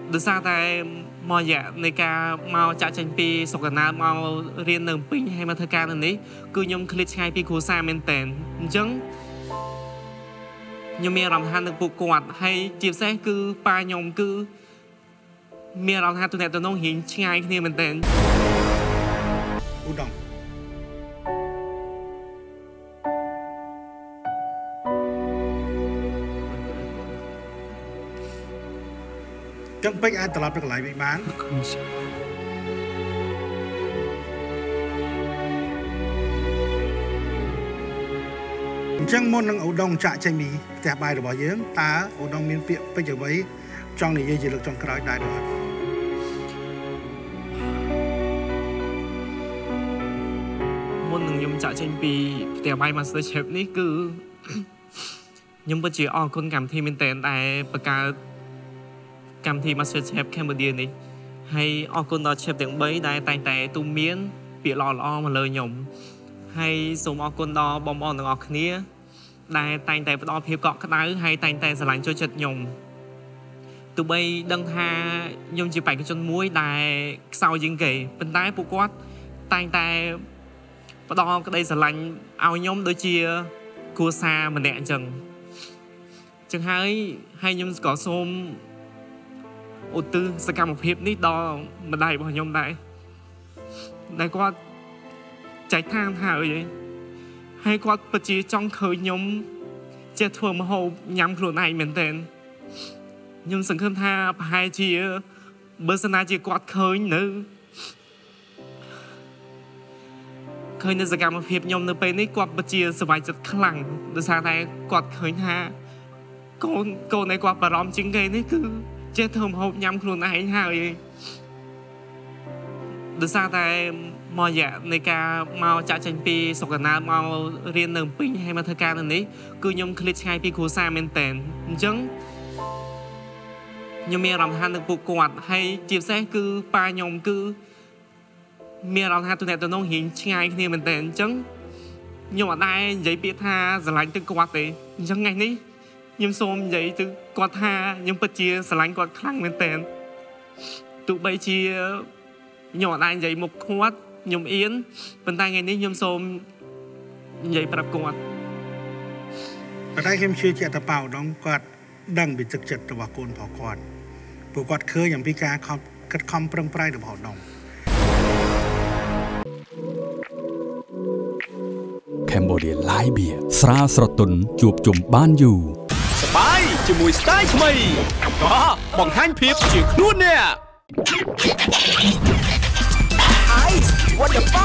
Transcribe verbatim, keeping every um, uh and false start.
ដោយសារតែមករយៈនៃការមកចាក់ចេញពីស្រុកកណ្ដាលមករៀននៅពេញហើយមកធ្វើការនៅនេះគឺខ្ញុំឃ្លាតឆ្ងាយពីគ្រួសារមែនតើអញ្ចឹងខ្ញុំមានអារម្មណ៍ថានឹងពួកគាត់ហើយជាពិសេសគឺប៉ាខ្ញុំគឺមានអារម្មណ៍ថាទំនាក់ទំនងរៀងឆ្ងាយគ្នាមែនតើឧត្តមចឹងពេកអាចត្រឡប់ទៅកន្លែងវិញបានអញ្ចឹងមុននឹងឧត្តមចាក់ចេញពីផ្ទះបាយរបស់យើងតើឧត្តមមានពាក្យពេចន៍អ្វីចង់និយាយជាលើកចុងក្រោយដែរឬអត់មុននឹងខ្ញុំចាក់ចេញពីផ្ទះបាយ Master Chef នេះគឺខ្ញុំពិតជាអរគុណកម្មវិធីមែនតើដែលបង្កើតកម្មវិធី Master Chef Cambodia នេះហើយអរគុណដល់ Chef ទាំងបីដែលតែងតែទូន្មានពាក្យល្អៗមកលើខ្ញុំហើយសូមអរគុណដល់បងប្អូនទាំងអស់គ្នាដែលតែងតែផ្ដល់ភាពកក់ក្ដៅហើយតែងតែស្រឡាញ់ចូលចិត្តខ្ញុំទោះបីដឹងថាខ្ញុំជាបេក្ខជនមួយដែលខ្សោយជាងគេប៉ុន្តែពួកគាត់តែងតែផ្ដល់ក្តីស្រឡាញ់ឲ្យខ្ញុំដូចជាគ្រួសារម្នាក់អញ្ចឹងអញ្ចឹងហើយហើយខ្ញុំក៏សូមឧទ្ទិសសកម្មភាពនេះដល់ម្ដាយរបស់ខ្ញុំដែរដែលគាត់ចែកឋានហើយហើយគាត់ពិតជាចង់ឃើញខ្ញុំចេះធ្វើម្ហូបញ៉ាំខ្លួនឯងមែនទែនខ្ញុំសង្ឃឹមថាប្រហែលជាបើសិនណាជាគាត់ឃើញនៅឃើញនៅសកម្មភាពខ្ញុំនៅពេលនេះគាត់ពិតជាសប្បាយចិត្តខ្លាំងដោយសារតែគាត់ឃើញថាកូនកូននៃគាត់បារម្ភជាងគេនេះគឺចេះធ្វើម្ហូបញ៉ាំខ្លួនឯងហើយដោយសារតែមករយៈនៃការមកចាក់ចេញពីស្រុកកណ្ដាលមករៀននៅពេញហើយមកធ្វើការនៅនេះគឺខ្ញុំឃ្លាតឆ្ងាយពីគ្រួសារមែនតើអញ្ចឹងខ្ញុំមានអារម្មណ៍ថានឹងពួកគាត់ហើយជាពិសេសគឺប៉ាខ្ញុំគឺមានអារម្មណ៍ថាទំនាក់ទំនងរៀងឆ្ងាយគ្នាមែនតើអញ្ចឹងខ្ញុំអត់ដែរនិយាយពាក្យថាស្រឡាញ់ទៅគាត់ទេអញ្ចឹងថ្ងៃនេះខ្ញុំសូមនិយាយទៅគាត់ថាខ្ញុំពិតជាស្រឡាញ់គាត់ខ្លាំងមែនតើទោះបីជាខ្ញុំអត់ដែរនិយាយមុខគាត់ខ្ញុំអៀនប៉ុន្តែថ្ងៃនេះខ្ញុំសូមនិយាយប្រាប់គាត់ប៉ុន្តែខ្ញុំជឿជាក់ថាប៉ាឧត្តមគាត់ដឹងពីទឹកចិត្តរបស់កូនប្រុសគាត់ព្រោះគាត់ឃើញអំពីការខំខិតខំប្រឹងប្រែងរបស់ឧត្តម Cambodia Light Beer ស្រាលស្រទន់ជួបជុំបានយូរសប្បាយជាមួយស្ទាយថ្មីក៏បង្ហាញភាពជាខ្លួនអ្នក Ice what the fuck